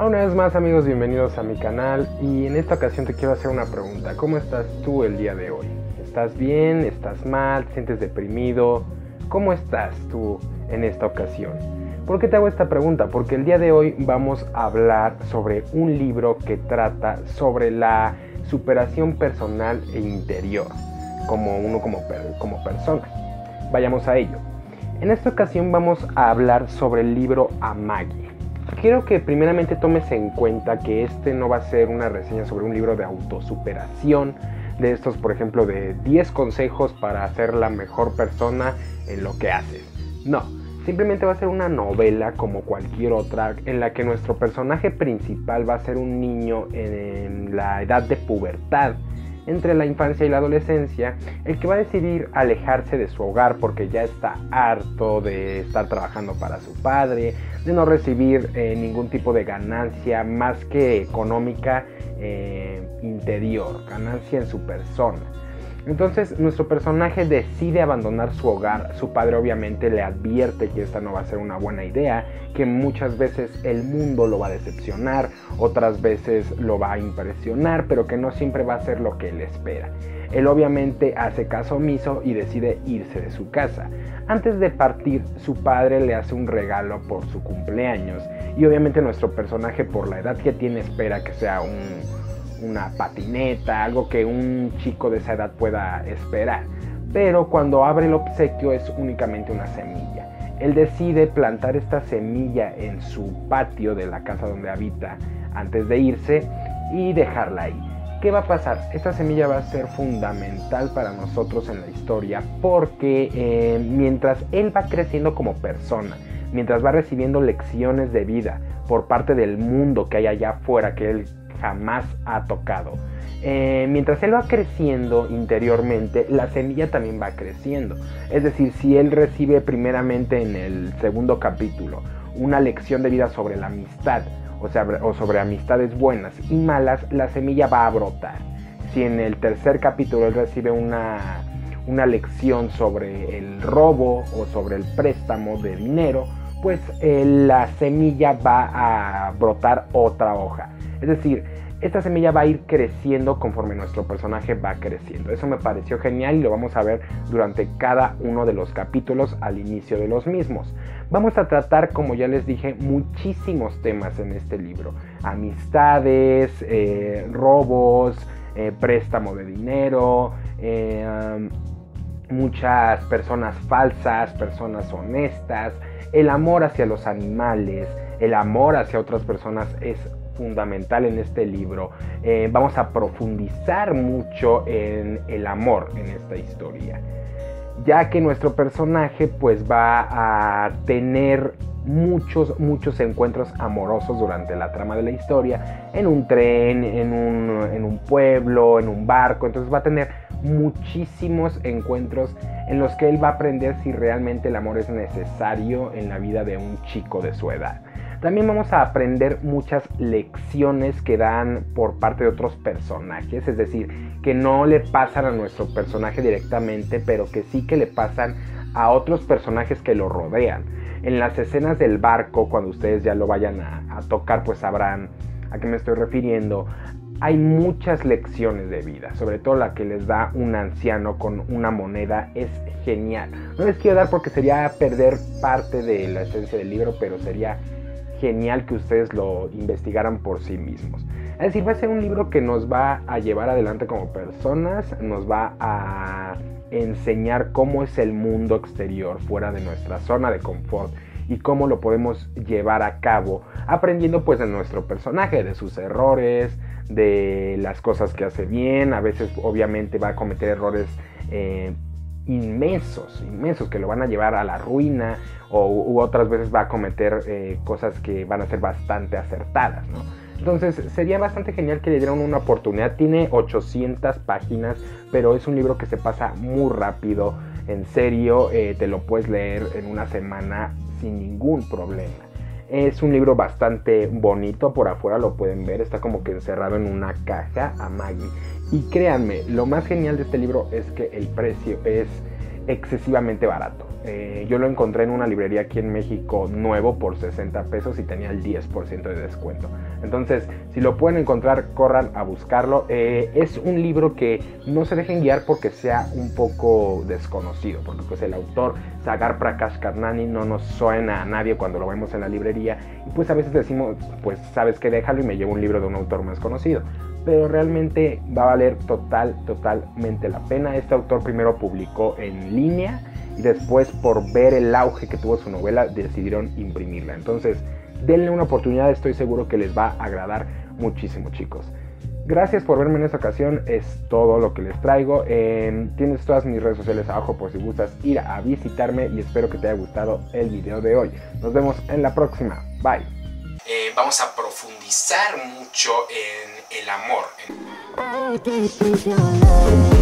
Una vez más, amigos, bienvenidos a mi canal y en esta ocasión te quiero hacer una pregunta. ¿Cómo estás tú el día de hoy? ¿Estás bien? ¿Estás mal? ¿Te sientes deprimido? ¿Cómo estás tú en esta ocasión? ¿Por qué te hago esta pregunta? Porque el día de hoy vamos a hablar sobre un libro que trata sobre la superación personal e interior, como persona. Vayamos a ello. En esta ocasión vamos a hablar sobre el libro Amagi. Quiero que primeramente tomes en cuenta que este no va a ser una reseña sobre un libro de autosuperación, de estos, por ejemplo, de 10 consejos para ser la mejor persona en lo que haces. No, simplemente va a ser una novela como cualquier otra en la que nuestro personaje principal va a ser un niño en la edad de pubertad, entre la infancia y la adolescencia, el que va a decidir alejarse de su hogar porque ya está harto de estar trabajando para su padre, de no recibir ningún tipo de ganancia más que económica interior, ganancia en su persona. Entonces nuestro personaje decide abandonar su hogar. Su padre obviamente le advierte que esta no va a ser una buena idea, que muchas veces el mundo lo va a decepcionar, otras veces lo va a impresionar, pero que no siempre va a ser lo que él espera. Él obviamente hace caso omiso y decide irse de su casa. Antes de partir, su padre le hace un regalo por su cumpleaños y obviamente nuestro personaje, por la edad que tiene, espera que sea una patineta, algo que un chico de esa edad pueda esperar. Pero cuando abre el obsequio es únicamente una semilla. Él decide plantar esta semilla en su patio de la casa donde habita antes de irse y dejarla ahí. ¿Qué va a pasar? Esta semilla va a ser fundamental para nosotros en la historia porque mientras él va creciendo como persona, mientras va recibiendo lecciones de vida por parte del mundo que hay allá afuera que él jamás ha tocado, mientras él va creciendo interiormente, la semilla también va creciendo. Es decir, si él recibe primeramente en el segundo capítulo una lección de vida sobre la amistad, o sobre amistades buenas y malas, la semilla va a brotar. Si en el tercer capítulo él recibe una lección sobre el robo o sobre el préstamo de dinero, pues la semilla va a brotar otra hoja. Es decir, esta semilla va a ir creciendo conforme nuestro personaje va creciendo. Eso me pareció genial y lo vamos a ver durante cada uno de los capítulos al inicio de los mismos. Vamos a tratar, como ya les dije, muchísimos temas en este libro. Amistades, robos, préstamo de dinero, muchas personas falsas, personas honestas, el amor hacia los animales, el amor hacia otras personas es fundamental en este libro. Vamos a profundizar mucho en el amor en esta historia, ya que nuestro personaje pues va a tener muchos encuentros amorosos durante la trama de la historia, en un tren, en un pueblo, en un barco. Entonces va a tener muchísimos encuentros en los que él va a aprender si realmente el amor es necesario en la vida de un chico de su edad. También vamos a aprender muchas lecciones que dan por parte de otros personajes, es decir, que no le pasan a nuestro personaje directamente, pero que sí que le pasan a otros personajes que lo rodean. En las escenas del barco, cuando ustedes ya lo vayan a tocar, pues sabrán a qué me estoy refiriendo. Hay muchas lecciones de vida, sobre todo la que les da un anciano con una moneda es genial. No les quiero dar porque sería perder parte de la esencia del libro, pero sería genial que ustedes lo investigaran por sí mismos. Es decir, va a ser un libro que nos va a llevar adelante como personas, nos va a enseñar cómo es el mundo exterior fuera de nuestra zona de confort y cómo lo podemos llevar a cabo, aprendiendo pues de nuestro personaje, de sus errores, de las cosas que hace bien. A veces obviamente va a cometer errores inmensos que lo van a llevar a la ruina, u otras veces va a cometer cosas que van a ser bastante acertadas, ¿no? Entonces sería bastante genial que le dieran una oportunidad. Tiene 800 páginas, pero es un libro que se pasa muy rápido. En serio, te lo puedes leer en una semana sin ningún problema. Es un libro bastante bonito, por afuera lo pueden ver, está como que encerrado en una caja, Amagi. Y créanme, lo más genial de este libro es que el precio es excesivamente barato. Yo lo encontré en una librería aquí en México nuevo por 60 pesos y tenía el 10% de descuento. Entonces, si lo pueden encontrar, corran a buscarlo. Es un libro que no se dejen guiar porque sea un poco desconocido, porque pues el autor Sagar Prakash Karnani no nos suena a nadie cuando lo vemos en la librería, y pues a veces decimos, pues sabes qué, déjalo y me llevo un libro de un autor más conocido. Pero realmente va a valer totalmente la pena. Este autor primero publicó en línea y después, por ver el auge que tuvo su novela, decidieron imprimirla. Entonces, denle una oportunidad, estoy seguro que les va a agradar muchísimo, chicos. Gracias por verme en esta ocasión, es todo lo que les traigo. Tienes todas mis redes sociales abajo por si gustas ir a visitarme, y espero que te haya gustado el video de hoy. Nos vemos en la próxima, bye. Vamos a profundizar mucho en el amor.